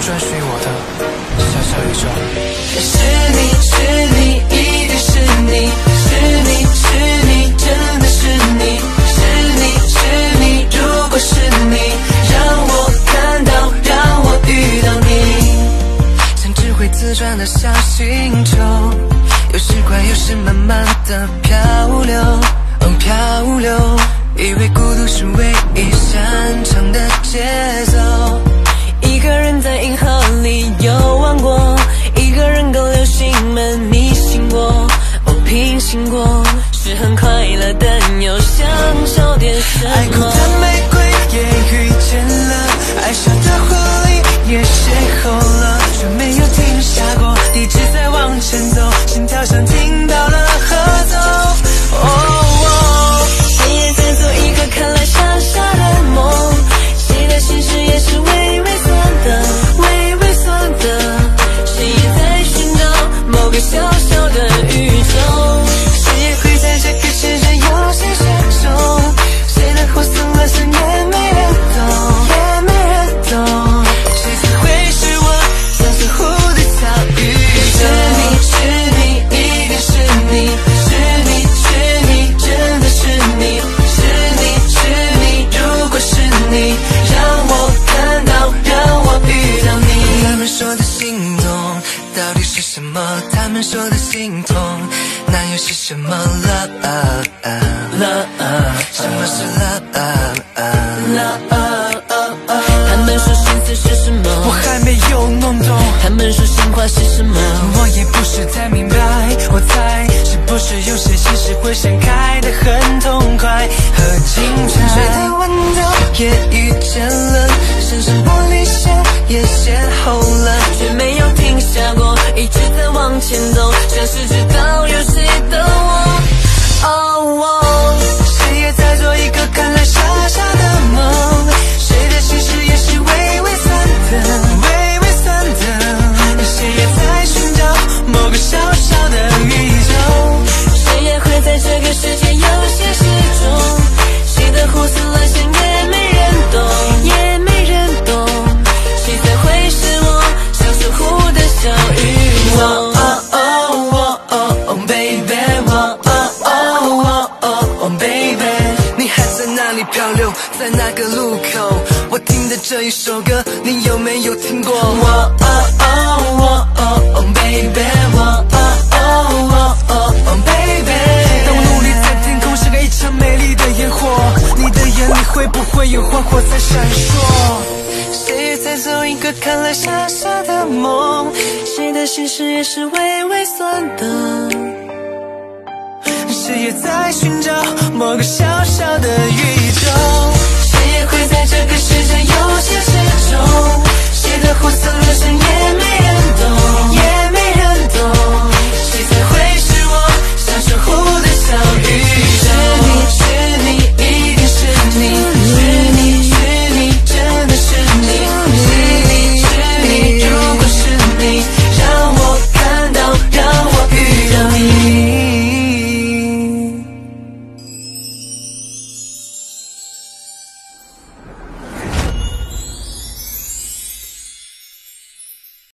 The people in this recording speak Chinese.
专属于我的小小宇宙。 是你，是你，一定是你，是你，是你，真的是你，是你，是你，如果是你，让我看到，让我遇到你，像只会自转的小星球，有时快，有时慢慢的漂流，漂流。以为孤独是唯一擅长的节奏，一个人在银河里游玩过，一个人跟流星们逆行过，平行过，是很快乐，但又像少点什么。爱哭的玫瑰也遇见了，爱笑的狐狸也邂逅了，却没有停下过，一直在往前走，心跳像听到了合奏。谁也在做一个看来傻傻的梦，谁的心事也是微微酸的，微微酸的，谁也在寻找某个小小的宇宙，谁也会在这个世界有些失重，谁的胡思乱想也没人懂，也没人懂，谁才会是我像是蝴蝶草宇宙。是你，是你，一定是你，是你，是你，真的是你，是你，是你，如果是你，让我看到，让我遇到你。他们说的心动到底是什么？他们说的心痛那又是什么 ？Love， 什么是 Love？ 他们说心思是什么？我还没有弄懂。他们说心话是什么？我也不是太明白。我猜是不是有些心事会盛开得很痛快和精彩？水的温度也遇见了，身上玻璃线也邂逅了，却没有停下过，一直在往前走，像是知道有谁等我。谁也在做一个看来傻傻的梦，谁的心事也是微微酸的，微微酸的，谁也在寻找某个小小的宇宙，谁也会在这个世界有些失重，谁的胡思乱想也没人懂，也没人懂，谁才会是我像守护的小宇宙。漂流在那个路口，我听的这一首歌，你有没有听过？Baby， 当我努力在天空像个一场美丽的烟火，你的眼里会不会有花火在闪烁？谁也在做一个看来傻傻的梦，谁的心事也是微微酸的，谁也在寻找某个小小的宇宙，谁也会在这个世界有些失重，谁的胡思